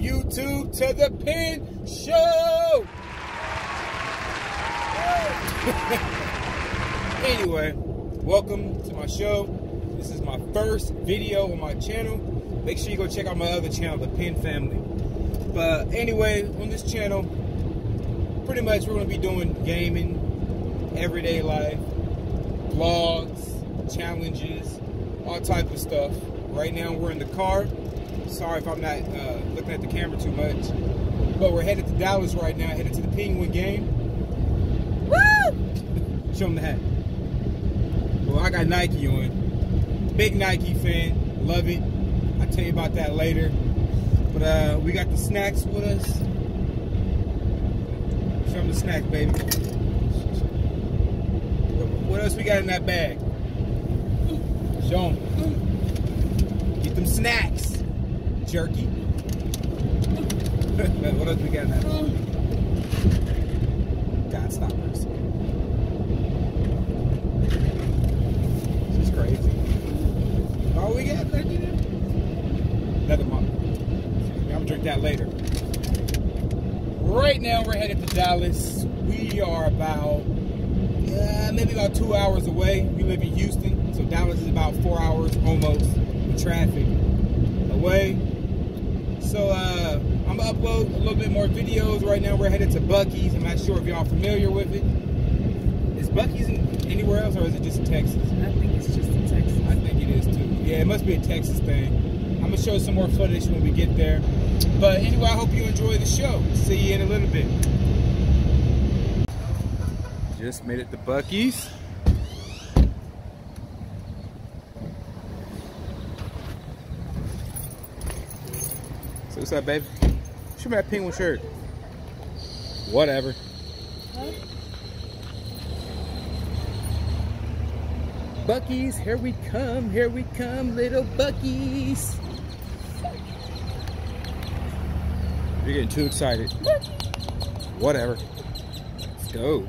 YouTube to the Penn Show. Anyway, welcome to my show. This is my first video on my channel. Make sure you go check out my other channel, the Penn Family. But anyway, on this channel, pretty much we're going to be doing gaming, everyday life, vlogs, challenges, all type of stuff. Right now we're in the car. Sorry if I'm not looking at the camera too much. But we're headed to Dallas right now, headed to the Penguin game. Woo! Show them the hat. Well, I got Nike on. Big Nike fan. Love it. I'll tell you about that later. But we got the snacks with us. Show them the snacks, baby. What else we got in that bag? Show them. Get them snacks. Jerky. What else we got in that? God, stop this. This is crazy. Oh, we got that. Another month. I'm gonna drink that later. Right now we're headed to Dallas. We are about maybe about 2 hours away. We live in Houston, so Dallas is about 4 hours almost with traffic away. So I'm gonna upload a little bit more videos. Right now we're headed to Buc-ee's. I'm not sure if y'all familiar with it. Is Buc-ee's anywhere else, or is it just in Texas? I think it's just in Texas. I think it is too. Yeah, it must be a Texas thing. I'm gonna show some more footage when we get there. But anyway, I hope you enjoy the show. See you in a little bit. Just made it to Buc-ee's. So what's up, baby? Show me that Penguin shirt. Whatever. Huh? Buc-ee's, here we come, little Buc-ee's. You're getting too excited. Whatever. Let's go.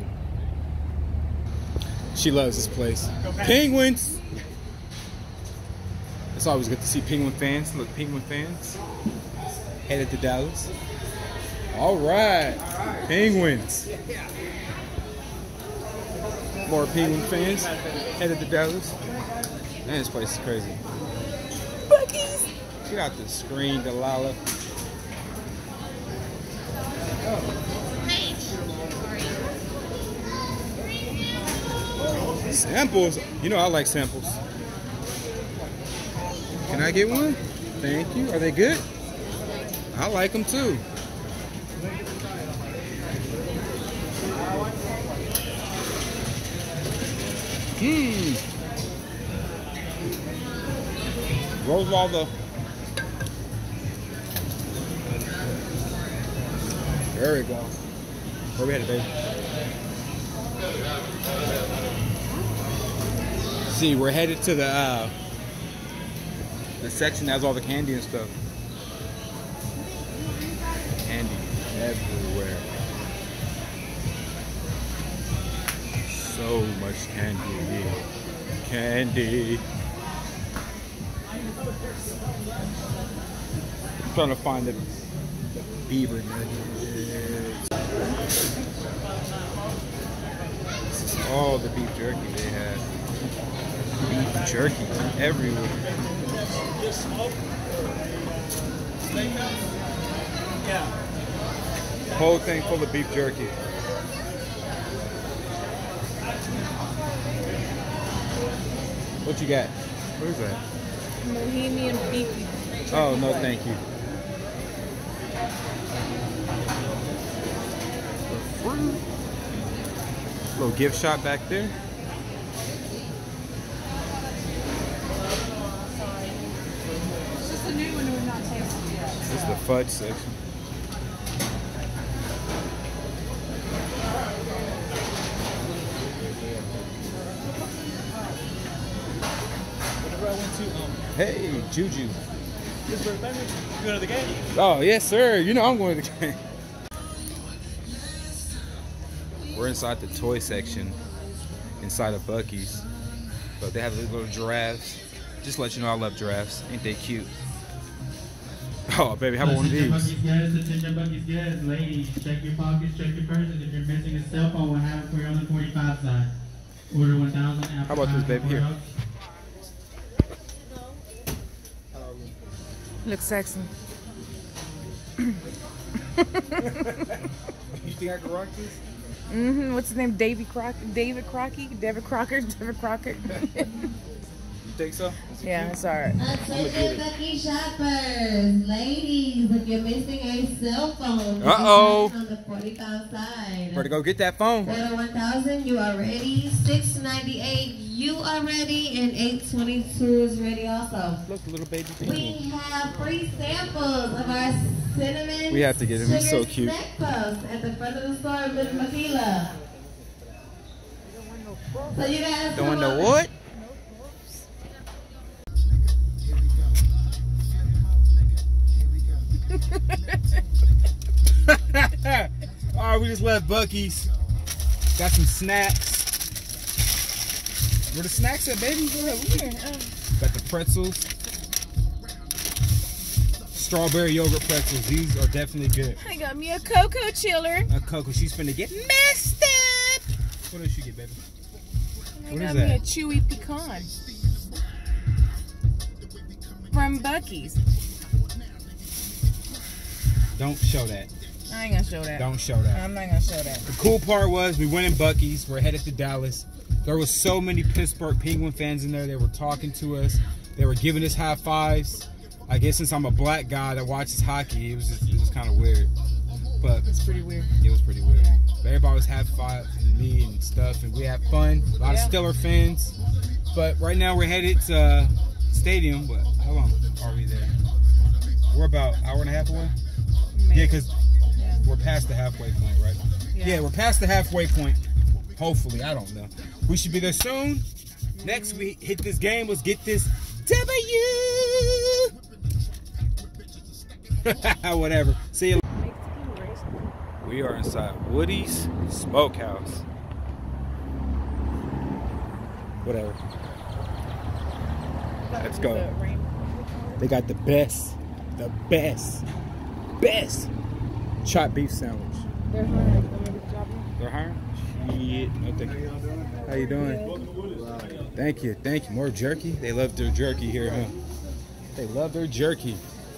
She loves this place. Penguins! It's always good to see Penguin fans. Look, Penguin fans. Headed to Dallas. All right. Penguins. More Penguin fans. Headed to Dallas. Man, this place is crazy. Buc-ee's. Get out the screen, Delilah. Samples. You know I like samples. Can I get one? Thank you. Are they good? I like them too. Rolls all the. There we go. Where we headed, baby? See, we're headed to the section that has all the candy and stuff. Candy everywhere. So much candy. Candy. I'm trying to find the beaver nuggets. This is all the beef jerky they have. Beef jerky everywhere. Whole thing full of beef jerky. What you got? What is that? Bohemian beefy. Oh, no, thank you. Little gift shop back there. It's just a new one we're not tasting yet. This is the fudge section. Hey, Juju. Pittsburgh, baby. You going to the game? Oh, yes, sir. You know I'm going to the game. We're inside the toy section inside of Buc-ee's. So they have these little giraffes. Just to let you know I love giraffes. Ain't they cute? Oh, baby, how about one of these? Buc-ee's good. Attention, Buc-ee's good. Ladies, check your pockets, check your purses. If you're missing a cell phone, we'll have it for you on the 45 side. Order 1,000. How about this, baby? Here. Looks sexy. You think I can rock this? Mm-hmm. What's his name? David Crocker? David Crocker? David Crocker? David Crocker? You think so? Yeah, it's alright. Attention Buc-ee shoppers, ladies, if you're missing a cell phone, uh-oh, on the 45 side. better go get that phone. Order 1,000, you are ready. 698, you are ready, and 822 is ready also. Look, little baby. We have free samples of our cinnamon. We have to get him. He's so cute. Snack puffs at the front of the store, Miss Makila. So you guys Don't want no what? Alright, we just left Buc-ee's. Got some snacks. Where the snacks at, baby? Got the pretzels. Strawberry yogurt pretzels. These are definitely good. I got me a cocoa chiller. A Coco, she's finna get messed up. What else you get, baby? I What got is me that? a chewy pecan. From Buc-ee's. Don't show that. I ain't gonna show that. Don't show that. I'm not gonna show that. The cool part was we went in Buc-ee's. We're headed to Dallas. There was so many Pittsburgh Penguin fans in there. They were talking to us. They were giving us high fives. I guess since I'm a black guy that watches hockey, it was kind of weird. But It's pretty weird. it was pretty weird. Yeah. But everybody was having five and me and stuff, and we had fun. A lot of Steeler fans. But right now we're headed to stadium. But how long are we there? We're about an hour and a half away. Maybe. Yeah, because we're past the halfway point, right? Yeah, we're past the halfway point. Hopefully, I don't know. We should be there soon. Next, we hit this game. Let's get this W. Whatever. See you. We are inside Woody's Smokehouse. Whatever. Let's go. They got the best chopped beef sandwich. They're hiring. They're hiring? Shit. No, thank you. How you doing? Thank you. Thank you. More jerky? They love their jerky here, huh? They love their jerky.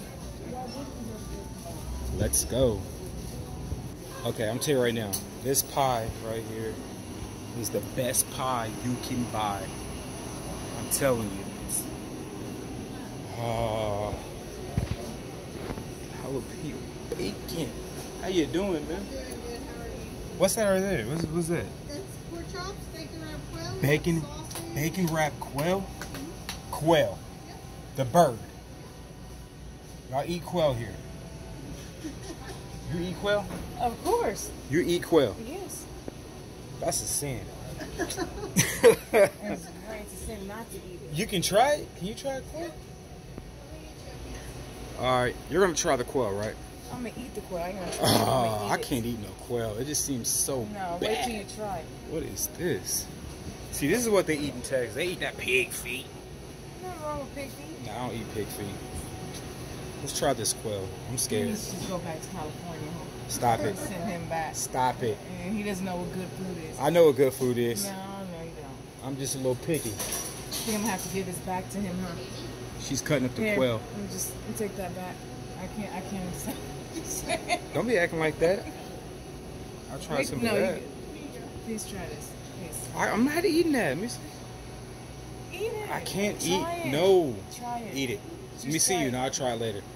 Let's go. Okay, I'm telling you right now, this pie right here is the best pie you can buy. I'm telling you. Jalapeno bacon. How you doing, man? What's that right there? What's that? That's pork chops, bacon wrapped quail. Bacon, sausage. bacon wrapped quail? Quail. The bird. Y'all eat quail here. You eat quail? Of course. You eat quail. Yes. That's a sin. It's great to sin not to eat it. You can try it. Can you try quail? Alright, you're gonna try the quail, right? I'm gonna eat the quail. I ain't gonna try it. Oh, I'm gonna eat I it. can't eat no quail. It just seems so No, bad. wait till you try it. What is this? See, this is what they eat in Texas. They eat that pig feet. Nothing wrong with pig feet. No, I don't eat pig feet. Let's try this quail. I'm scared. He should go back to California. Stop it. Send him back. Stop it. And he doesn't know what good food is. I know what good food is. No, you don't. I'm just a little picky. I think I'm gonna have to give this back to him, huh? She's cutting up the Here, quail. let me just take that back. I can't understand. Don't be acting like that. I'll try some of that. Please try this. Please. I'm not eating that. Let me see. Eat it. I can't Try eat. it. No. Try it. Eat it. Let me Just see try you. it. Now I'll try it later.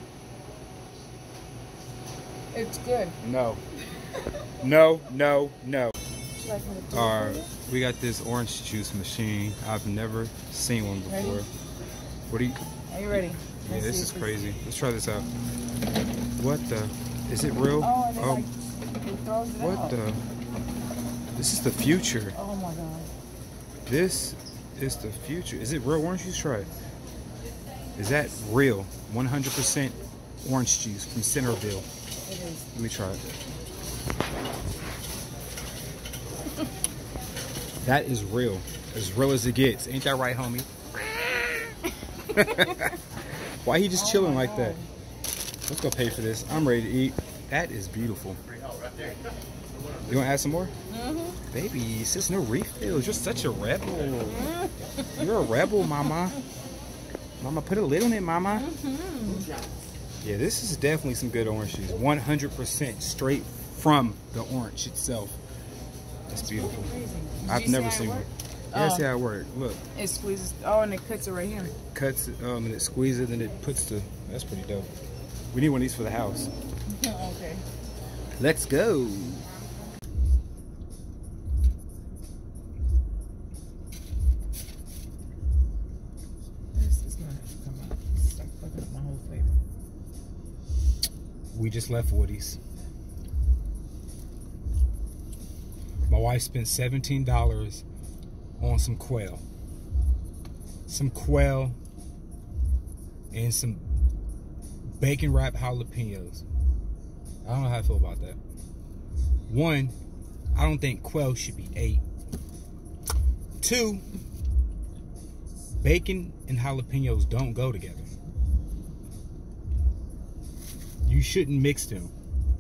It's good. No. No. No. No. Should I put it Alright, we got this orange juice machine. I've never seen one before. Ready? What are you? Are you ready? Yeah, Let's this see is if crazy. Let's try this out. What the? Is it real? Oh, and then like, it throws it What out. the? This is the future. Oh my god. This is the future. Is it real orange juice? Try it. Is that real? 100% orange juice from Centerville. It is. Let me try it. That is real. As real as it gets. Ain't that right, homie? Why he just chilling like that? Let's go pay for this. I'm ready to eat. That is beautiful. You want to add some more? Mm-hmm. Baby, sis, no refills. You're such a rebel. You're a rebel, mama. Mama, put a lid on it, mama. Yeah, this is definitely some good orange juice. 100% straight from the orange itself. That's beautiful. I've never seen one. Yeah, see how it works. Look. It squeezes. Oh, and it cuts it right here. Cuts it, and it squeezes, and it puts the. That's pretty dope. We need one of these for the house. Okay. Let's go. This is not come out. It's like fucking up my whole flavor. We just left Woody's. My wife spent $17 on some quail. Some quail and some bacon wrapped jalapenos. I don't know how I feel about that. One, I don't think quail should be ate. Two, bacon and jalapenos don't go together. You shouldn't mix them.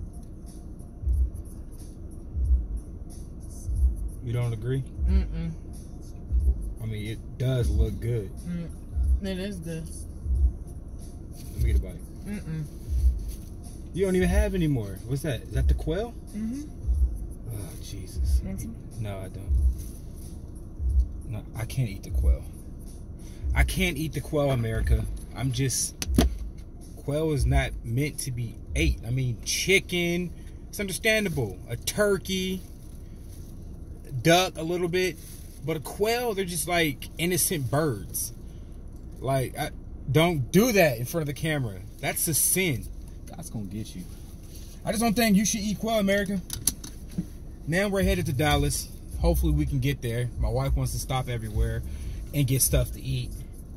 You don't agree? Mm-mm. I mean, it does look good. It is good. Let me get a bite. Mm-mm. You don't even have any more. What's that? Is that the quail? Mm-hmm. Oh, Jesus. No, I don't. No, I can't eat the quail. I can't eat the quail, America. I'm just... Quail is not meant to be ate. I mean, chicken, it's understandable. A turkey, duck a little bit. But a quail, they're just like innocent birds. Like, don't do that in front of the camera. That's a sin. God's gonna get you. I just don't think you should eat quail, America. Now we're headed to Dallas. Hopefully we can get there. My wife wants to stop everywhere and get stuff to eat.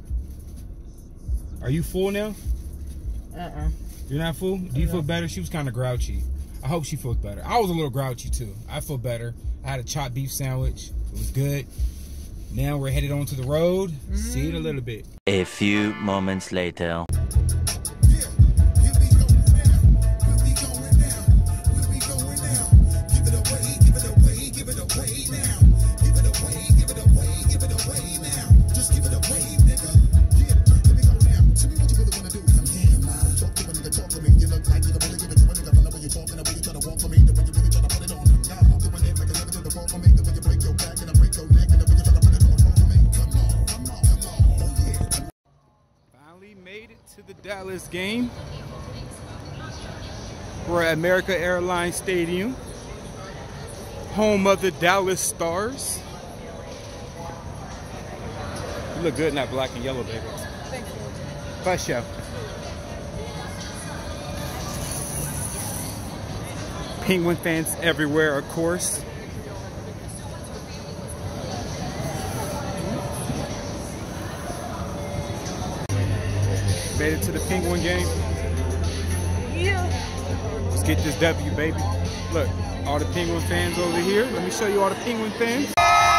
Are you full now? You're not full? Do you feel better? She was kind of grouchy. I hope she feels better. I was a little grouchy too. I feel better. I had a chopped beef sandwich. It was good. Now we're headed on to the road. See you in a little bit. A few moments later. To the Dallas game. We're at America Airlines Stadium, home of the Dallas Stars. You look good in that black and yellow, baby. Thank you. Bye, Chef. Penguin fans everywhere, of course. Made it to the Penguin game. Yeah. Let's get this W, baby. Look, all the Penguin fans over here. Let me show you all the Penguin fans.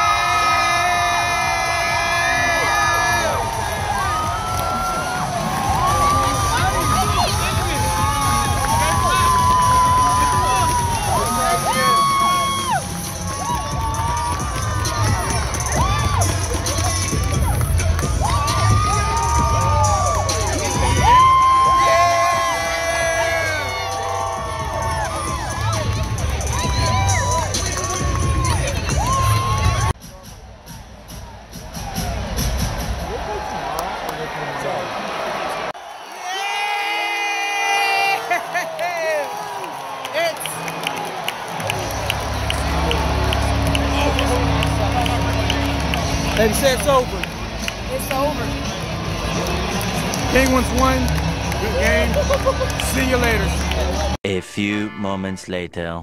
They said it's over. It's over. Penguins won. Good game. See you later. A few moments later.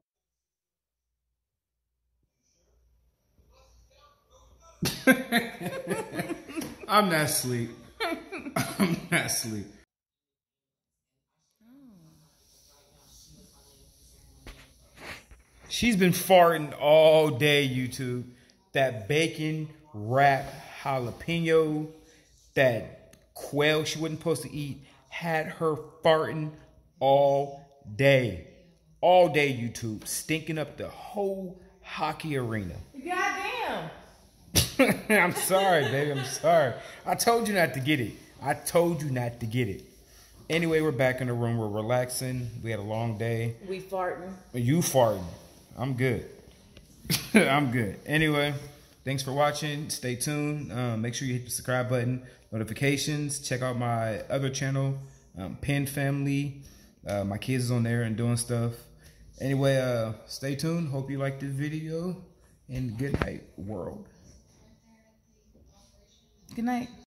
I'm not asleep. I'm not asleep. She's been farting all day, YouTube. That bacon wrap jalapeno, that quail she wasn't supposed to eat, had her farting all day. All day, YouTube. Stinking up the whole hockey arena. Goddamn. I'm sorry, baby. I'm sorry. I told you not to get it. I told you not to get it. Anyway, we're back in the room. We're relaxing. We had a long day. We farting. You farting. I'm good. I'm good. Anyway, thanks for watching. Stay tuned. Make sure you hit the subscribe button, notifications. Check out my other channel, Penn Family. My kids is on there and doing stuff. Anyway, stay tuned. Hope you liked this video. And good night, world. Good night.